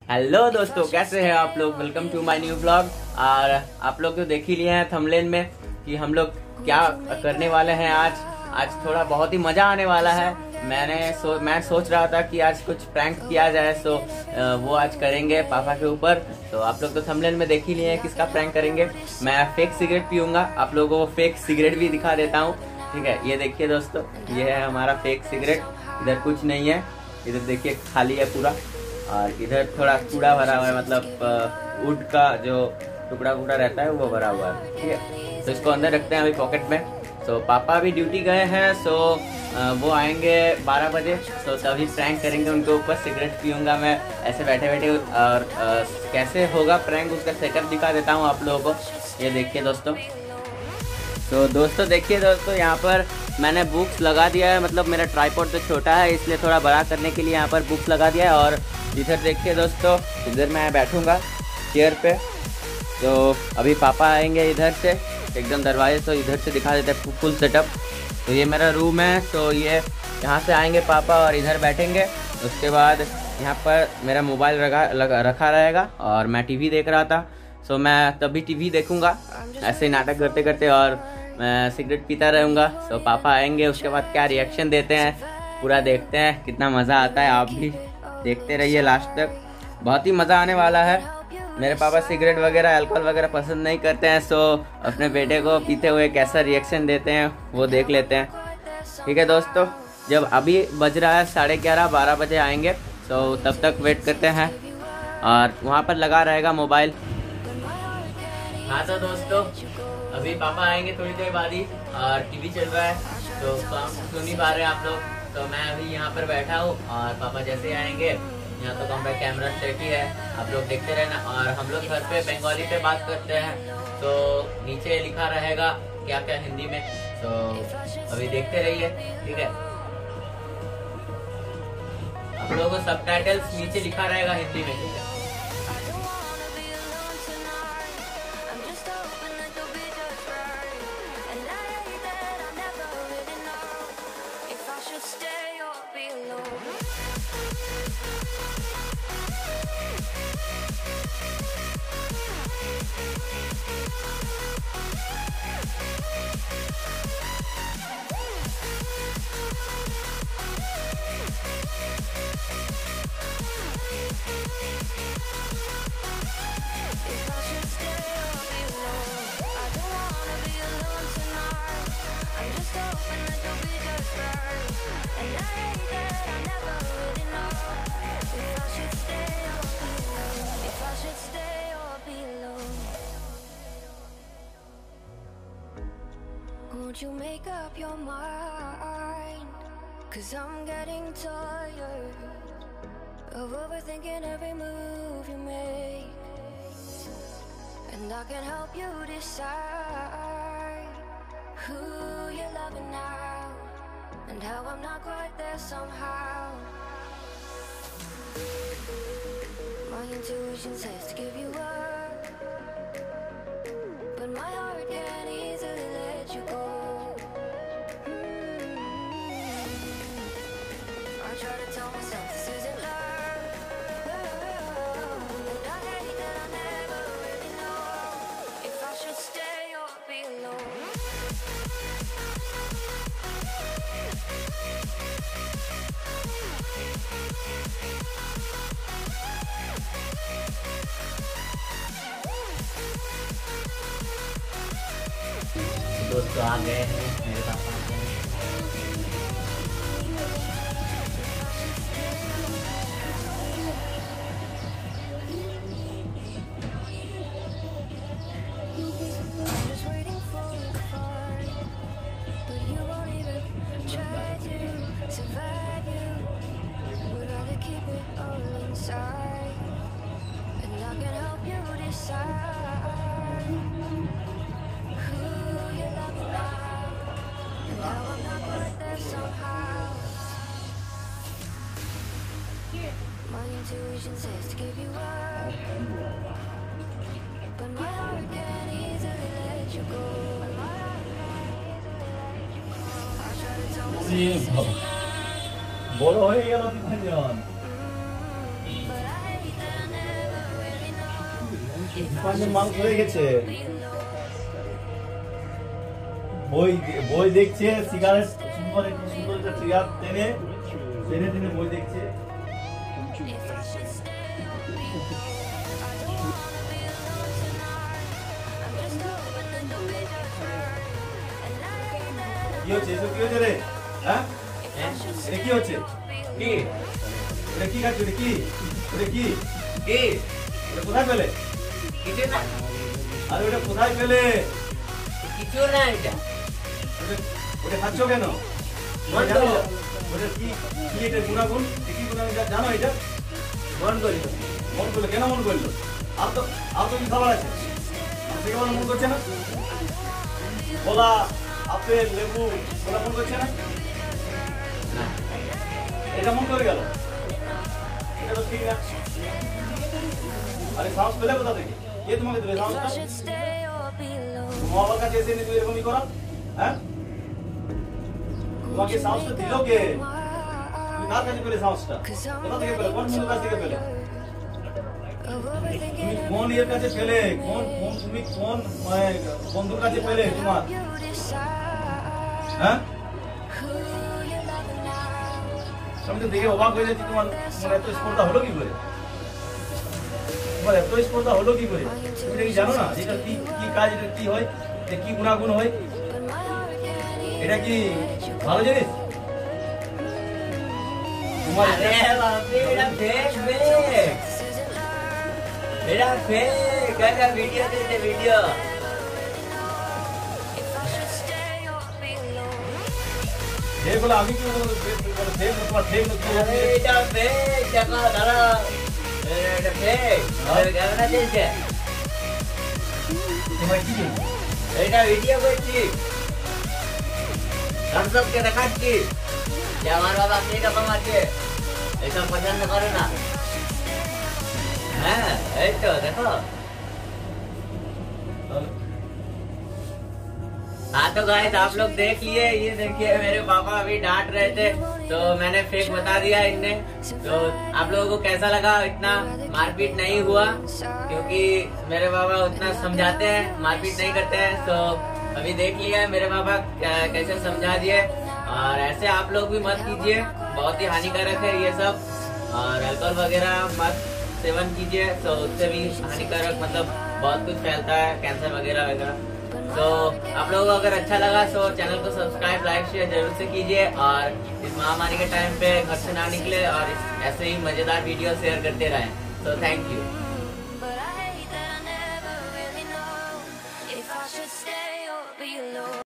Hello दोस्तों, कैसे हैं आप लोग। Welcome to my new blog. और आप लोग तो देख ही लिए हैं थंबनेल में कि हम लोग क्या करने वाले हैं। आज थोड़ा बहुत ही मजा आने वाला है। मैं सोच रहा था कि आज कुछ प्रैंक किया जाए, सो वो आज करेंगे पापा के ऊपर। तो आप लोग तो थंबनेल में देख ही लिए हैं किसका प्रैंक करेंगे। मैं फेक सिगरेट पीऊंगा, आप लोगों को फेक सिगरेट भी दिखा देता हूँ। ठीक है, ये देखिए दोस्तों, ये है हमारा फेक सिगरेट। इधर कुछ नहीं है, इधर देखिए खाली है पूरा। और इधर थोड़ा कूड़ा भरा हुआ है, मतलब वुड का जो टुकड़ा रहता है वो भरा हुआ है। ठीक है, तो इसको अंदर रखते हैं अभी पॉकेट में। सो पापा भी ड्यूटी गए हैं, सो वो आएंगे 12 बजे। सो तभी प्रैंक करेंगे उनके ऊपर। सिगरेट पीऊंगा मैं ऐसे बैठे बैठे। और कैसे होगा प्रैंक उसका सेटअप दिखा देता हूँ आप लोगों को। ये देखिए दोस्तों। तो दोस्तों देखिए दोस्तों, यहाँ पर मैंने बुक्स लगा दिया है। मतलब मेरा ट्राइपॉड तो छोटा है, इसलिए थोड़ा बड़ा करने के लिए यहाँ पर बुक्स लगा दिया है। और इधर देखिए दोस्तों, इधर मैं बैठूंगा चेयर पे। तो अभी पापा आएंगे इधर से, एकदम दरवाजे से इधर से दिखा देते हैं फुल सेटअप। तो ये मेरा रूम है। तो ये यहाँ से आएंगे पापा और इधर बैठेंगे। उसके बाद यहाँ पर मेरा मोबाइल रखा रहेगा और मैं टीवी देख रहा था। सो मैं तभी टीवी देखूंगा ऐसे नाटक करते करते, और मैं सिगरेट पीता रहूँगा। सो पापा आएंगे, उसके बाद क्या रिएक्शन देते हैं पूरा देखते हैं। कितना मज़ा आता है, आप भी देखते रहिए लास्ट तक। बहुत ही मज़ा आने वाला है। मेरे पापा सिगरेट वगैरह अल्कोहल वगैरह पसंद नहीं करते हैं। सो अपने बेटे को पीते हुए कैसा रिएक्शन देते हैं वो देख लेते हैं। ठीक है दोस्तों, जब अभी बज रहा है 11:30, 12 बजे आएंगे। तो तब तक वेट करते हैं। और वहाँ पर लगा रहेगा मोबाइल। हाँ तो दोस्तों, अभी पापा आएंगे थोड़ी देर बाद ही, और टीवी चल रहा है तो सुन ही पा रहे हैं आप लोग। तो मैं अभी यहाँ पर बैठा हूँ और पापा जैसे ही आएंगे, यहाँ तो कम कैमरा सेट ही है, आप लोग देखते रहना। और हम लोग घर पे बंगाली पे बात करते हैं, तो नीचे लिखा रहेगा क्या क्या हिंदी में। तो अभी देखते रहिए। ठीक है, आप लोगों को सबटाइटल्स नीचे लिखा रहेगा हिंदी में। ठीक है, Won't you make up your mind? 'Cause I'm getting tired of overthinking every move you make. And I can help you decide who you're loving now, and how I'm not quite there somehow. My intuition says to give you up, but my heart can't easily let you go. I try to tell myself this isn't love, and I hate that I never really know if I should stay or be alone. दोस्तों आ गए हैं, मेरे पापा आ गए हैं। I'm just waiting for the call, but you won't even try to survive. You would rather keep it all inside, and I can help you decide who you love now, and how I'm not quite there somehow. My intuition says to give you up, but my heart can't easily let you go. I try to tell myself বড় হয়ে গেল 3 জন। but I hate that I never Dipanjan মানুষ হয়ে গেছে, বই দেখছে, cigarette সুন্দর একটু সুন্দর একটা চেয়ার টেনে টেনে টেনে বই দেখছে। কি হচ্ছে এসব? কি হচ্ছে রে? হ্যাঁ এটা কি হচ্ছে? কি এটা কি খাচ্ছ? এটা কি? এটা কি? কি এটা কোথায় পেলে? কিছু না, আরে ওটা কোথায় পেলে? কিছু না, এটা ওটা খাচ্ছ কেন? মন জানো করলো, ওটা কি কি এটা গুণাগুণ? কি গুণাগুণ জানো এটা? মন করলো। মন করলো কেন? মন করলো আর তো কি খাবার আছে? সে কেমন মন করছে না? কলা, আপেল, লেবু ওরা মন করছে না? না, এটা মন করে গেল, এটা তো ঠিক না। আরে সাহস পেলে কোথা থেকে? কে তোমাকে দেবে সাহসটা? বাবার কাছে এসে তুমি এরকমই করা? হ্যাঁ তোমাকে সাহসটা দিল কে? তুমি কার কাছে পেলে সাহসটা? কোথা থেকে পেলে? কোন বন্ধুর কাছ থেকে পেলে? তুমি কোন ইয়ের কাছে পেলে? তুমি কোন বন্ধুর কাছে পেলে তোমার? হ্যাঁ আমি তো দেখে অবাক হয়ে যাচ্ছি। তোমার এত স্পর্ধা হলো কি করে? তোমার এত স্পর্ধা হলো কি করে? তুমি এটা কি জানো না এটা কি কি কাজ? এটা কি হয়? এটা কি গুণাগুণ হয়? এটা কি ভালো জিনিস? তোমার আরে বাপরে, এটা ফেক ফেক, এটা ফেক। এটা ভিডিও দিতে, ভিডিও। ফেক বলে আমি কি বলবো? ফেক তোমার ফেক আরে এটা ফেক, দেখো দাঁড়া, এটা ফেক। ক্যামেরা চলছে, তোমার কি জিনিস? এটা ভিডিও করছি, দর্শককে দেখাচ্ছি যে আমার বাবা কিরকম আছে। এইসব পছন্দ করে না। হ্যাঁ এই তো দেখো। हाँ तो गाइस आप लोग देख लिए, ये देखिए मेरे पापा अभी डांट रहे थे तो मैंने फेक बता दिया इनने। तो आप लोगों को कैसा लगा? इतना मारपीट नहीं हुआ क्योंकि मेरे पापा उतना समझाते हैं, मारपीट नहीं करते हैं। तो अभी देख लिया मेरे पापा कैसे समझा दिए। और ऐसे आप लोग भी मत कीजिए, बहुत ही हानिकारक है ये सब। और अल्कोहल वगैरह मत सेवन कीजिए, तो उससे भी हानिकारक मतलब बहुत कुछ फैलता है, कैंसर वगैरह वगैरह। तो आप लोगों को अगर अच्छा लगा तो चैनल को सब्सक्राइब, लाइक, शेयर जरूर से कीजिए। और इस महामारी के टाइम पे घर से ना निकले और ऐसे ही मजेदार वीडियो शेयर करते रहें। तो थैंक यू।